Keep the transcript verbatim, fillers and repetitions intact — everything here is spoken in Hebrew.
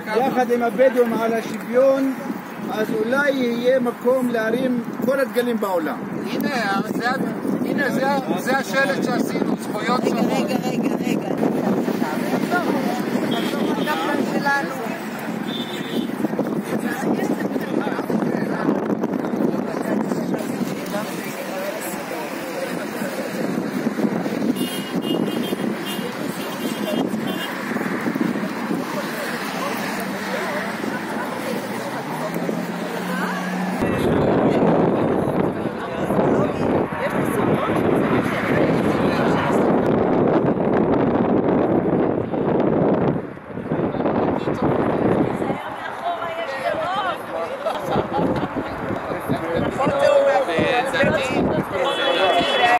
יחד עם הבדואים על השוויון, אז אולי יהיה מקום להרים כל הדגלים בעולם. הנה, זה השלט שעשינו, זכויות שוות. רגע, רגע, רגע, רגע.